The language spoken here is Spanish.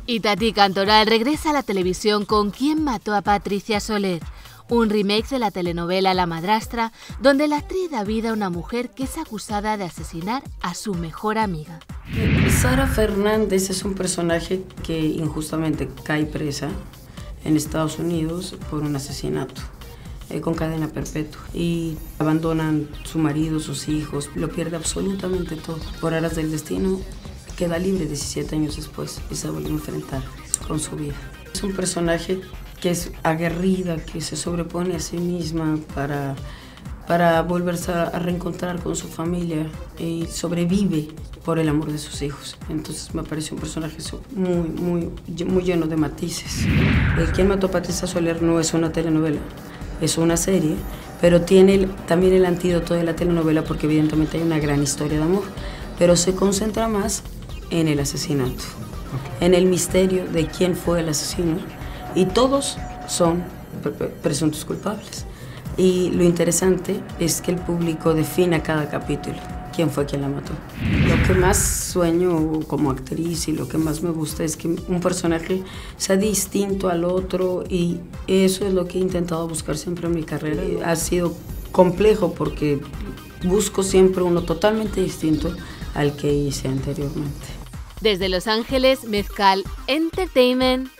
Itatí Cantoral regresa a la televisión con ¿Quién mató a Patricia Soler?, un remake de la telenovela La madrastra, donde la actriz da vida a una mujer que es acusada de asesinar a su mejor amiga. Sara Fernández es un personaje que injustamente cae presa en Estados Unidos por un asesinato con cadena perpetua y abandonan su marido, sus hijos, lo pierde absolutamente todo. Por aras del destino queda libre 17 años después y se vuelve a enfrentar con su vida. Es un personaje que es aguerrida, que se sobrepone a sí misma para volverse a reencontrar con su familia y sobrevive por el amor de sus hijos. Entonces me parece un personaje muy lleno de matices. ¿Quién mató a Patricia Soler? No es una telenovela, es una serie, pero tiene también el antídoto de la telenovela porque evidentemente hay una gran historia de amor, pero se concentra más en el asesinato, en el misterio de quién fue el asesino, y todos son presuntos culpables. Y lo interesante es que el público define cada capítulo quién fue quien la mató. Lo que más sueño como actriz y lo que más me gusta es que un personaje sea distinto al otro, y eso es lo que he intentado buscar siempre en mi carrera. Ha sido complejo porque busco siempre uno totalmente distinto al que hice anteriormente. Desde Los Ángeles, Mezcal Entertainment.